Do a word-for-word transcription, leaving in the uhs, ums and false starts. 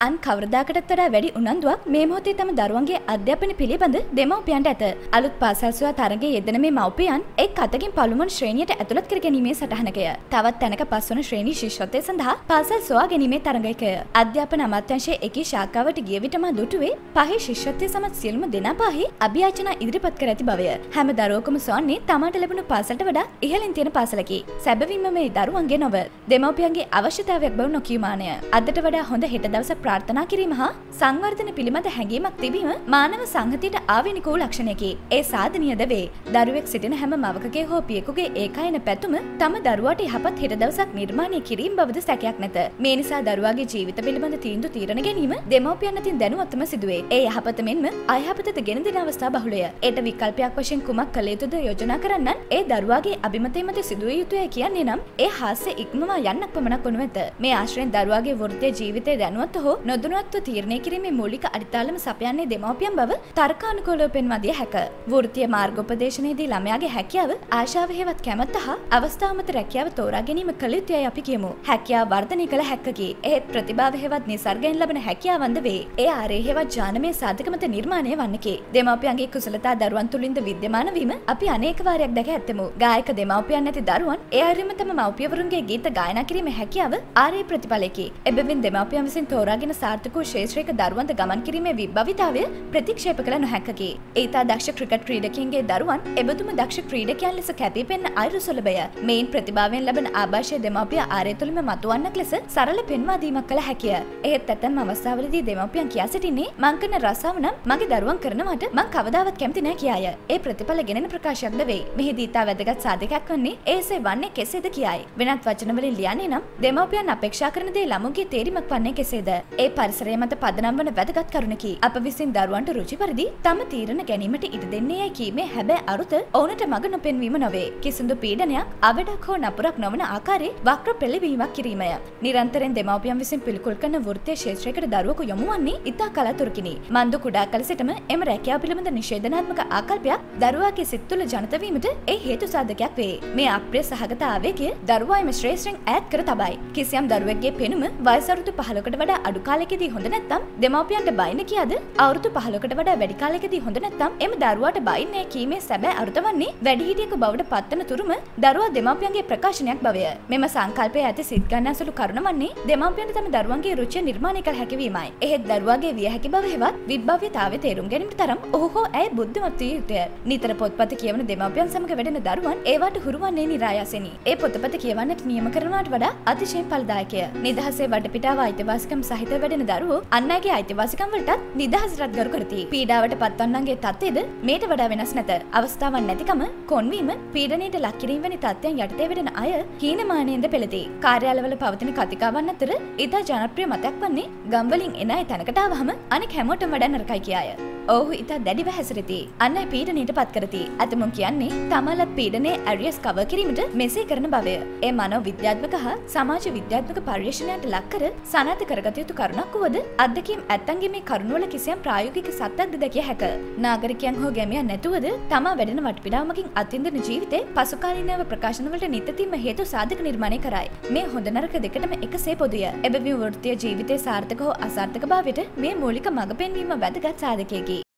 අන් කවරදාකටත් වඩා වැඩි උනන්දුවක් මේ මොහොතේ තම දරුවන්ගේ අධ්‍යාපනය පිළිබඳ දෙමව්පියන්ට ඇත. අලුත් පාසල් සොයා තරඟයේ යෙදෙන මේ මව්පියන් එක් අතකින් පළමුවන ශ්‍රේණියට ඇතුළත් කර ගැනීමේ සටහනකය. තවත් තැනක පස්වන ශ්‍රේණි ශිෂ්‍යත්වය සඳහා පාසල් සොයා ගැනීමේ තරඟයකය. අධ්‍යාපන අමාත්‍යාංශයේ එකී ශාඛාවට ගිය විටම දුටුවේ පහේ ශිෂ්‍යත්වය සමත් සියලුම දෙනා පහේ අභියාචනා ඉදිරිපත් කර ඇති බවය. හැම දරුවෙකුම සොයන්නේ තමාට ලැබුණු පාසලට වඩා ඉහළින් තියෙන පාසලකි. සැබවින්ම මේ දරුවන්ගේ නොව දෙමව්පියන්ගේ අවශ්‍යතාවයක් බව නොකියමානය. අදට වඩා හොඳ හෙට දවස ප්‍රාර්ථනා කිරීම හා සංවර්ධන පිළිබඳ හැඟීමක් තිබීම මානව සංහතියට ආවේනික වූ ලක්ෂණයකි. ඒ සාධනීයද වේ. දරුවෙක් සිටින හැම මවකගේ හෝ පියෙකුගේ ඒකායන පැතුම තම දරුවාට යහපත් හෙට දවසක් නිර්මාණය කිරීම බවද සැකයක් නැත. මේ නිසා දරුවාගේ ජීවිත පිළිබඳ තීන්දුව තීරණ ගැනීම දෙමව්පියන් අතින් දැනුවත්වම සිදුවේ. ඒ යහපත මෙන්ම අයහපතද ගෙන දෙන අවස්ථා බහුලය. ඒට විකල්පයක් වශයෙන් කුමක් කළ යුතුද යෝජනා කරන්නන් ඒ දරුවාගේ අභිමතය මත සිදුවිය යුතුය කියන්නේ නම් ඒ හාස්‍ය ඉක්මවා යන්නක් පමණක් වනු ඇත. මේ ආශ්‍රයෙන් දරුවාගේ වෘත්තීය ජීවිතය දැනුවත් හෝ නොදැනුවත්ව තීරණය කිරීමේ මූලික අඩිතාලම සපයන්නේ දෙමව්පියන් බව තර්කානුකූලව පෙන්වා දිය හැක. වෘත්තීය මාර්ගෝපදේශනයේදී ළමයාගේ හැකියාව, ආශාව හේවත් කැමැත්ත හා අවස්ථාව මත රැකියාව තෝරා ගැනීම කළ යුතුයයි අපි කියමු. හැකියාව වර්ධනය කළ හැක්කකි. එහෙත් ප්‍රතිභාව හේවත් නිසර්ගයෙන් ලැබෙන හැකියාවන්ද වේ. ඒ ආරේ හේවත් ඥානමය සාධක මත නිර්මාණය වන්නකි. දෙමව්පියන්ගේ කුසලතා දරුවන් තුලින්ද විද්‍යමාන වීම අපි අනේක වාරයක් දැක ඇත්තෙමු. ගායක දෙමව්පියන් නැති දරුවන් ඒ ආරෙම තම මව්පියවරුන්ගේ ගීත ගායනා කිරීමේ හැකියාව ආරේ ප්‍රතිඵලයකි. එබැවින් දෙමව්පියන් විසින් තෝරාගෙන සාර්ථක වූ ශේෂ්ත්‍රයක දරුවන්ද ගමන් කිරීමේ විභවිතාවය ප්‍රතික්ෂේප කළ නොහැක්කකි. ඒතා දක්ෂ ක්‍රිකට් ක්‍රීඩකයන්ගේ දරුවන් එබඳුම දක්ෂ ක්‍රීඩකයන් ලෙස කැපී පෙනෙන අයුරු සුලභය. මේන් ප්‍රතිභාවයෙන් ලැබෙන ආభాෂය දෙමව්පිය ආරේ තුලින්ම මතුවන්නක් ලෙස සරල පෙන්වා දීමක් කළ හැකිය. එහෙත් ඇතැම් අවස්ථාවලදී දෙමව්පියන් කියා සිටින්නේ මං කරන රස්සාව නම් මගේ දරුවන් කරනවට මං කවදාවත් කැමති නැහැ කියාය. ඒ ප්‍රතිඵල ගෙනෙන ප්‍රකාශයක්ද වෙයි. මෙහිදී ඊට වැදගත් සාධකයක් වන්නේ ඒසේ වන්නේ කෙසේද කියයි. වෙනත් වචන වලින් ලියන්නේ නම් දෙමව්පියන් අපේක්ෂා කරන දේ ළමුන්ගේ තේරීමක් වන්නේ කෙසේද? ඒ පරිසරය මත පදනම් වන වැදගත් කරුණකි. අප විසින් දරුවන්ට රුචි පරිදි තම තීරණ ගැනීමට ඉඩ දෙන්නේ යයි කීමේ හැබැයි අරුත ඔවුන්ට මඟ නොපෙන්වීම නොවේ. කිසිදු පීඩනයක්, අවඩක් හෝ නපුරක් නොවන ආකාරයේ වක්‍ර පෙළවීමක් කිරීමය. නිරන්තරයෙන් දෙමව්පියන් විසින් පිළිකුල් කරන වෘත්තීය ක්ෂේත්‍රයකට දරුවෙකු යොමු වන්නේ ඉතා කලාතුරකිනි. මන්දු කුඩා කල සිටම එම රැකියාව පිළිබඳ නිෂේධනාත්මක ආකල්පයක් දරුවාගේ සිත් තුළ ජනිත වීමට ඒ හේතු සාධකයක් වේ. මේ අප්‍රිය සහගත ආවේගය දරුවා එම ශ්‍රේෂ්ඨයෙන් ඈත් කර තබයි. කිසියම් දරුවෙක්ගේ පෙනුම වයස අවුරුදු පහළොවට වඩා අඩු කාලයකදී හොඳ නැත්නම් දෙමව්පියන්ට බයින කියාද අවුරුදු පහළොවට වඩා වැඩි කාලයකදී හොඳ නැත්නම් එම දරුවාට බයින්නේ කීමේ සැබෑ අරුත වන්නේ වැඩිහිටියෙකු බවට පත්වන තුරුම දරුවා දෙමව්පියන්ගේ ප්‍රකාශනයක් බවය. මෙම සංකල්පයේ ඇති සිත් ගන්නාසුළු කරුණ වන්නේ දෙමව්පියන්ට තම දරුවන්ගේ රුචිය නිර්මාණය කළ හැකි වීමයි. එහෙත් දරුවාගේ විය හැකි බව හෙවත් විභව්‍යතාවය තේරුම් ගැනීමට තරම් ඔහු හෝ ඇය බුද්ධිමත් විය යුතුය. නිතර පොත්පත කියවන දෙමව්පියන් සමග වැඩෙන දරුවන් ඒවට හුරුවන්නේ නිරායාසෙනි. ඒ පොතපත කියවන්නට නියම කරනවාට වඩා අතිශයින් ඵලදායකය. නිදහසේ වටපිටාව අයිතිවාසිකම් සහිතව වැඩෙන දරුවෝ අන් අයගේ අයිතිවාසිකම් වලටත් නිදහසටත් ගරු කරති. පීඩාවට පත්වන්නන්ගේ තත්ත්වයද මේට වඩා වෙනස් නැත. අවස්ථාවක් නැතිකම, කොන්වීම, පීඩනයට ලක් කිරීම වැනි තත්ත්වයන් යටතේ වැඩෙන අය හීනමානයෙන්ද පෙළෙති. කාර්යාලවල පවතින කතිකාවන් අතර ඉතා ජනප්‍රිය මතයක් වන්නේ ගම්වලින් එන අය තැනකට ආවහම අනෙක් හැමෝටම වඩා නරකයි කියාය. ඔහු ඉතා දැඩිව හැසිරෙති. අන් අය පීඩනයට පත් කරති. අතමුන් කියන්නේ තමලත් පීඩනයේ ඇරියස් කවර් කිරීමට මෙසේ කරන බවය. ඒ මනෝ විද්‍යාත්මක හා සමාජ විද්‍යාත්මක පර්යේෂණයන්ට ලක් කර සනාථ කරගත යුතු කරුණක් වුවද අත්දැකීම් ඇත්තන්ගේ මේ කරුණවල කිසියම් ප්‍රායෝගික සත්‍යයක්ද දැකිය හැක. නාගරිකයන් හෝ ගැමියන් නැතුවද තමා වැඩෙන වටපිටාවමකින් අත්විඳින ජීවිතේ පසුකාලීනව ප්‍රකාශනවලට නිතින්ම හේතු සාධක නිර්මාණය කරයි. මේ හොඳ නරක දෙකටම එකසේ පොදුය. එබැවින් වෘත්තීය ජීවිතයේ සාර්ථක හෝ අසාර්ථක භාවයට මේ මූලික මඟ පෙන්වීම වැදගත් සාධකයකි.